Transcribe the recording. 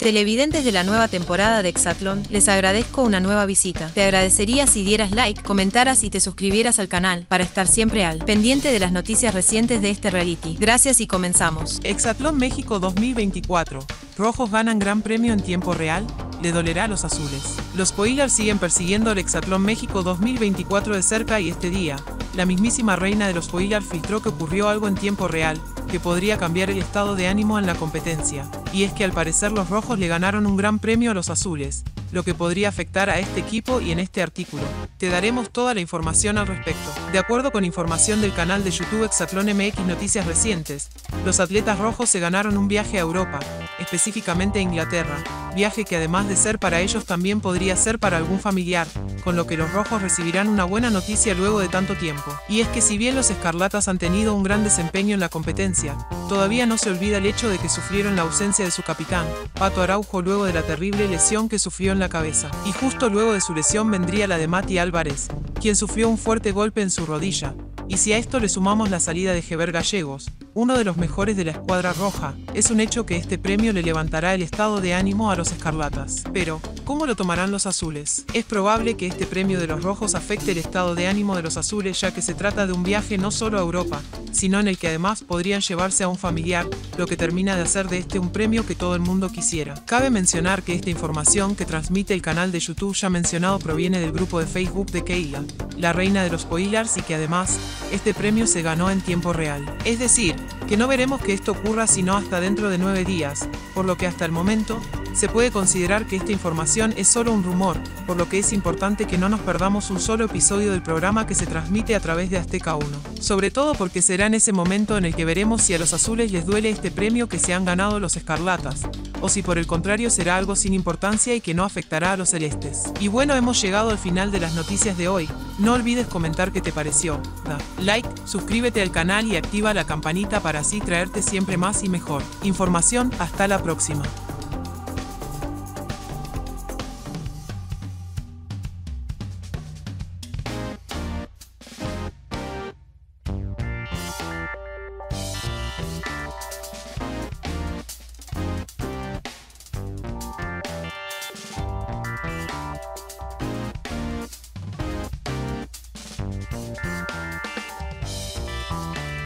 Televidentes de la nueva temporada de Exatlón, les agradezco una nueva visita. Te agradecería si dieras like, comentaras y te suscribieras al canal para estar siempre al pendiente de las noticias recientes de este reality. Gracias y comenzamos. Exatlón México 2024. Rojos ganan gran premio en tiempo real. Le dolerá a los azules. Los spoilers siguen persiguiendo el Exatlón México 2024 de cerca y este día, la mismísima reina de los spoilers filtró que ocurrió algo en tiempo real, que podría cambiar el estado de ánimo en la competencia. Y es que al parecer los rojos le ganaron un gran premio a los azules, lo que podría afectar a este equipo y en este artículo te daremos toda la información al respecto. De acuerdo con información del canal de YouTube Exatlón MX Noticias Recientes, los atletas rojos se ganaron un viaje a Europa, específicamente a Inglaterra, viaje que además de ser para ellos también podría ser para algún familiar, con lo que los rojos recibirán una buena noticia luego de tanto tiempo. Y es que si bien los escarlatas han tenido un gran desempeño en la competencia, todavía no se olvida el hecho de que sufrieron la ausencia de su capitán, Pato Araujo, luego de la terrible lesión que sufrió en la cabeza. Y justo luego de su lesión vendría la de Mati Álvarez, quien sufrió un fuerte golpe en su rodilla. Y si a esto le sumamos la salida de Geber Gallegos, uno de los mejores de la escuadra roja, es un hecho que este premio le levantará el estado de ánimo a los escarlatas. Pero, ¿cómo lo tomarán los azules? Es probable que este premio de los rojos afecte el estado de ánimo de los azules, ya que se trata de un viaje no solo a Europa, sino en el que además podrían llevarse a un familiar, lo que termina de hacer de este un premio que todo el mundo quisiera. Cabe mencionar que esta información que transmite el canal de YouTube ya mencionado proviene del grupo de Facebook de Keila, la reina de los spoilers, y que además, este premio se ganó en tiempo real. Es decir, que no veremos que esto ocurra sino hasta dentro de 9 días, por lo que hasta el momento, se puede considerar que esta información es solo un rumor, por lo que es importante que no nos perdamos un solo episodio del programa que se transmite a través de Azteca 1. Sobre todo porque será en ese momento en el que veremos si a los azules les duele este premio que se han ganado los escarlatas, o si por el contrario será algo sin importancia y que no afectará a los celestes. Y bueno, hemos llegado al final de las noticias de hoy. No olvides comentar qué te pareció. Da like, suscríbete al canal y activa la campanita para así traerte siempre más y mejor información. Hasta la próxima.